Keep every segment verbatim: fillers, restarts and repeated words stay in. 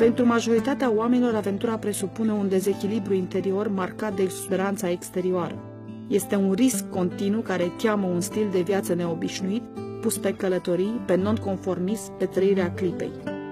Pentru majoritatea oamenilor, aventura presupune un dezechilibru interior marcat de speranța exterioară. Este un risc continuu care cheamă un stil de viață neobișnuit, pus pe călătorii, pe nonconformism, pe trăirea clipei.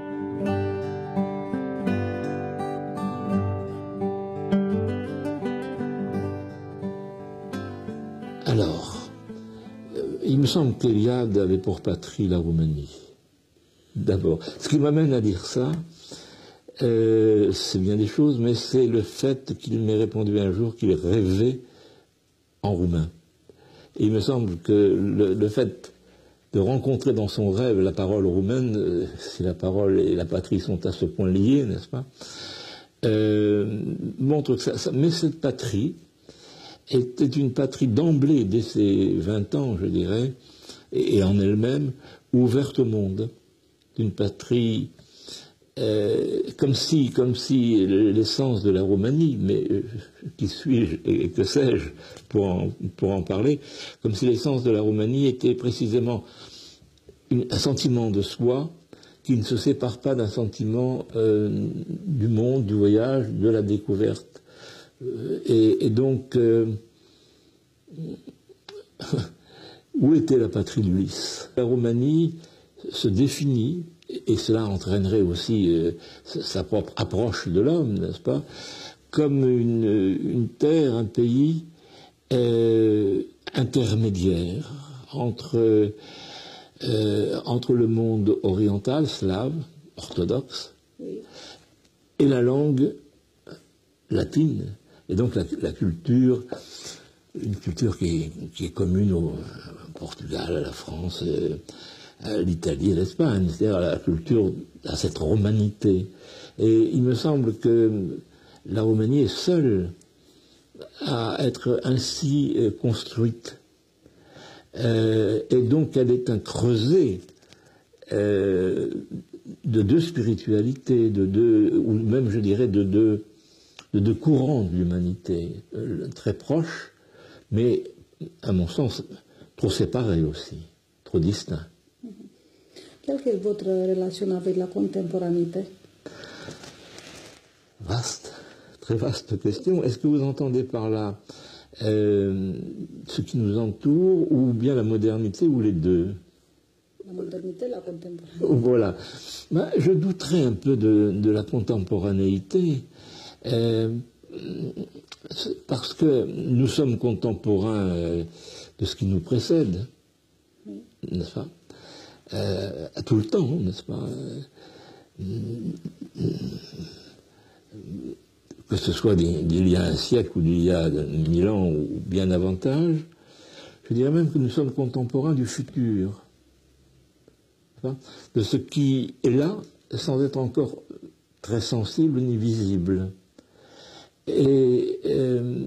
Alors, il me semble qu'Eliade avait pour patrie la Roumanie. D'abord, ce qui m'amène à dire ça, euh, c'est bien des choses, mais c'est le fait qu'il m'ait répondu un jour qu'il rêvait en roumain. Et il me semble que le, le fait de rencontrer dans son rêve la parole roumaine, euh, si la parole et la patrie sont à ce point liées, n'est-ce pas, euh, montre que ça, ça... Mais cette patrie était une patrie d'emblée, dès ses vingt ans, je dirais, et, et en elle-même, ouverte au monde. Une patrie euh, comme si, comme si l'essence de la Roumanie, mais euh, qui suis-je et que sais-je pour en, pour en parler, comme si l'essence de la Roumanie était précisément une, un sentiment de soi qui ne se sépare pas d'un sentiment euh, du monde, du voyage, de la découverte. Euh, et, et donc, euh, où était la patrie d'Ulysse? La Roumanie se définit, et cela entraînerait aussi euh, sa propre approche de l'homme, n'est-ce pas, comme une, une terre, un pays euh, intermédiaire entre, euh, entre le monde oriental, slave, orthodoxe, et la langue latine, et donc la, la culture, une culture qui est, qui est commune au Portugal, à la France, euh, à l'Italie et l'Espagne, c'est-à-dire à la culture, à cette romanité. Et il me semble que la Roumanie est seule à être ainsi construite. Euh, et donc elle est un creuset euh, de deux spiritualités, de deux, ou même je dirais de deux, de deux courants de l'humanité, euh, très proches, mais à mon sens trop séparés aussi, trop distincts. Quelle est votre relation avec la contemporanéité? Vaste, très vaste question. Est-ce que vous entendez par là euh, ce qui nous entoure, ou bien la modernité, ou les deux? La modernité, la contemporanéité. Voilà. Ben, je douterais un peu de, de la contemporanéité, euh, parce que nous sommes contemporains euh, de ce qui nous précède, oui. N'est-ce pas? Euh, à tout le temps, n'est-ce pas, euh, que ce soit d'il y a un siècle ou d'il y a mille ans ou bien davantage, je dirais même que nous sommes contemporains du futur, de ce qui est là sans être encore très sensible ni visible. Et, euh,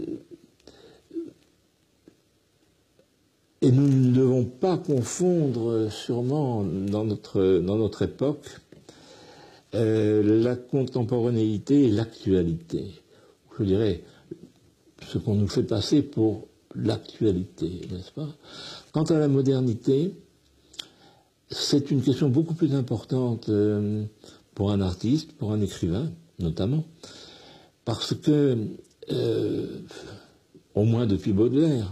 Et nous ne devons pas confondre, sûrement, dans notre, dans notre époque, euh, la contemporanéité et l'actualité. Je dirais, ce qu'on nous fait passer pour l'actualité, n'est-ce pas? Quant à la modernité, c'est une question beaucoup plus importante euh, pour un artiste, pour un écrivain, notamment, parce que, euh, au moins depuis Baudelaire,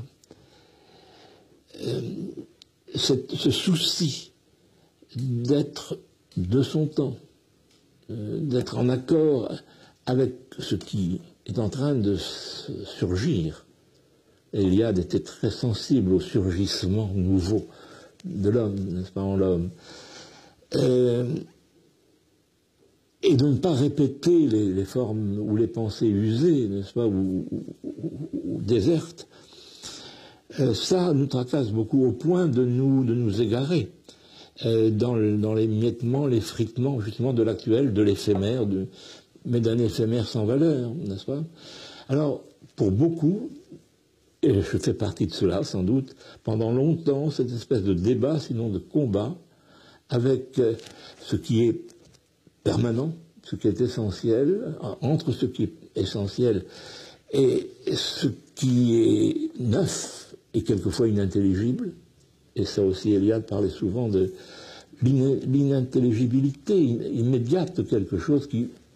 Euh, cette, ce souci d'être de son temps, euh, d'être en accord avec ce qui est en train de surgir. Eliade était très sensible au surgissement nouveau de l'homme, n'est-ce pas, en l'homme. Euh, et de ne pas répéter les, les formes ou les pensées usées, n'est-ce pas, ou, ou, ou, ou désertes. Euh, ça nous tracasse beaucoup au point de nous, de nous égarer euh, dans, le, dans les miettements, l'effritement justement de l'actuel, de l'éphémère, mais d'un éphémère sans valeur, n'est-ce pas? Alors, pour beaucoup, et je fais partie de cela sans doute, pendant longtemps, cette espèce de débat, sinon de combat, avec euh, ce qui est permanent, ce qui est essentiel, entre ce qui est essentiel et ce qui est neuf, et quelquefois inintelligible, et ça aussi Eliade parlait souvent de l'inintelligibilité immédiate de quelque chose qui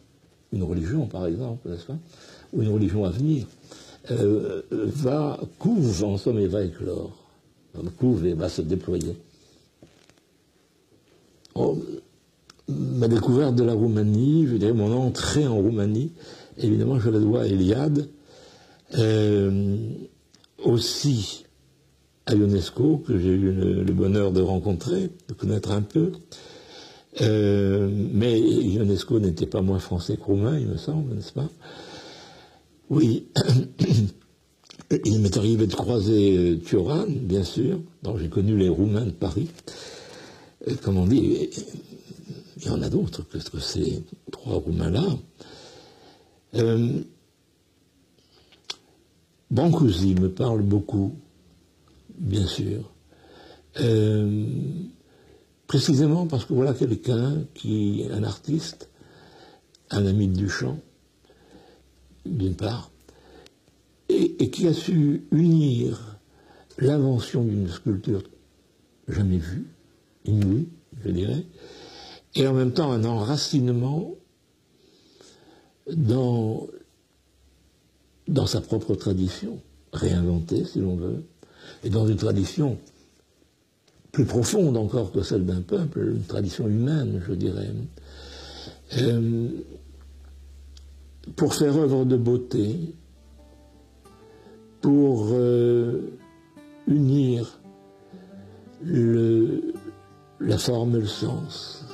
une religion par exemple, n'est-ce pas, ou une religion à venir, euh, va, couve en somme et va éclore, couve et va se déployer. Oh, ma découverte de la Roumanie, je dirais mon entrée en Roumanie, évidemment je la dois à Eliade, euh, aussi à Ionesco, que j'ai eu le, le bonheur de rencontrer, de connaître un peu. Euh, mais Ionesco n'était pas moins français que roumain, il me semble, n'est-ce pas? Oui. Il m'est arrivé de croiser Tioran, bien sûr, dont j'ai connu les Roumains de Paris. Et, comme on dit, il y en a d'autres que, que ces trois Roumains-là. Euh, Brancusi me parle beaucoup, bien sûr. Euh, précisément parce que voilà quelqu'un qui est un artiste, un ami de Duchamp, d'une part, et, et qui a su unir l'invention d'une sculpture jamais vue, inouïe, je dirais, et en même temps un enracinement dans, dans sa propre tradition, réinventée si l'on veut, et dans une tradition plus profonde encore que celle d'un peuple, une tradition humaine, je dirais, euh, pour faire œuvre de beauté, pour euh, unir le, la forme et le sens,